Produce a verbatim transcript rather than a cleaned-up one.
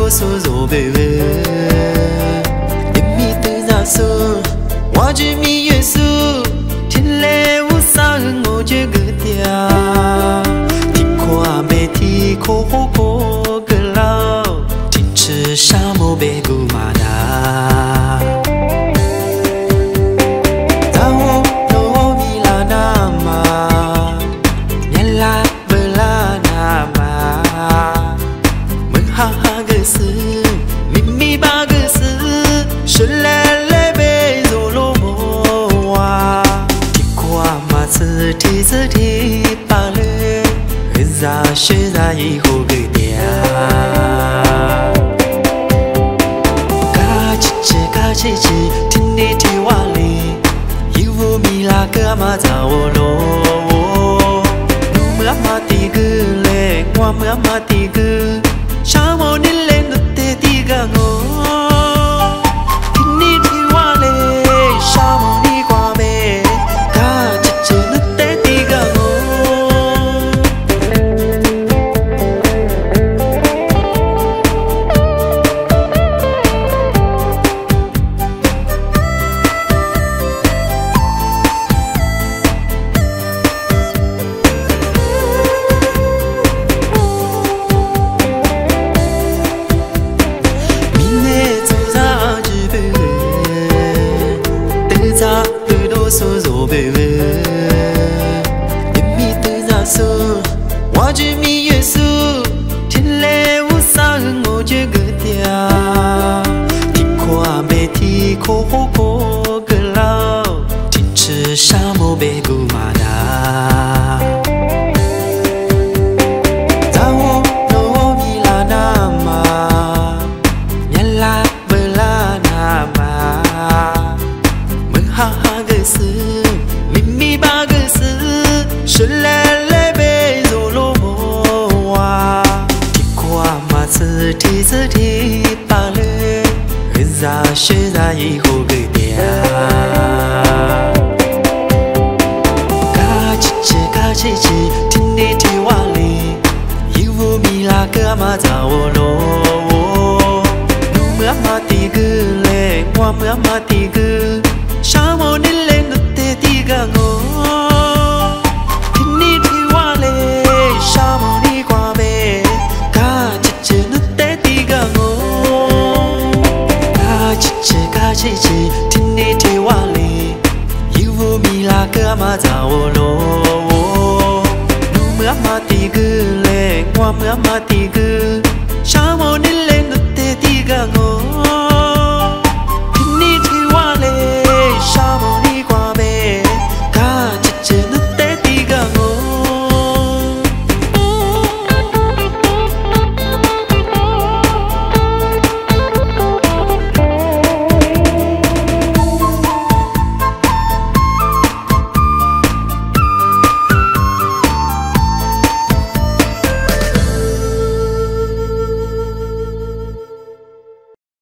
đô số dỗ bề bề đêm mi tư ra sơ hoa chỉ mi yết sư thiên lệ u sa hương ngô chơi gỡ tia thì qua bề thì khô khô khô gỡ lao thì chữ sa mô bề gu mà đa tao nô mi la na ma nhẹ la bơ la na ma mừng ha ha gỡ sư mi mi ba gỡ sư sơn lệ lệ bề dỗ lô mô hoa thì qua mà sư thì sư thì ba lệ ra sẽ ra y hồ gửi tia ca chi chi ca chi chi thiên đi thì hoa lì yêu vô mi la cơ mà giàu lô nu mưa mà tì cứ lệ qua mưa mà tì cứ sao màu đi lên nút tê tì gà ngô thiên đi thì hoa lệ sao màu đi qua bề ca chi chi nút tê tì gà ngô số dỗ bề bề đêm mi tư ra sơ hoa chỉ mi yết sư thiên lệ u sa hương ngô chơi gỡ tia thì qua bề thì khô khô khô gỡ lao thì chữ sa mô bề gu mà đa tao nô mi la na ma nhẹ la bơ la na ma mừng ha ha gỡ sư mi mi ba gỡ sư sơn lệ lệ bề dỗ lô mô hoa thì qua mà sư thì sư thì ba lệ ra sẽ ra y hồ gửi tia ca chi chi ca chi chi thiên đi thì hoa lì yêu vô mi la cơ mà giàu lô nu mưa mà tì cứ lệ qua mưa mà tì